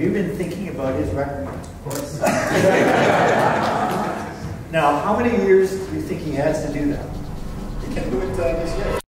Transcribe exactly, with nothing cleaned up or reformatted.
you been thinking about his record? Of course. Now, how many years do you think he has to do that? We can do it uh, this year.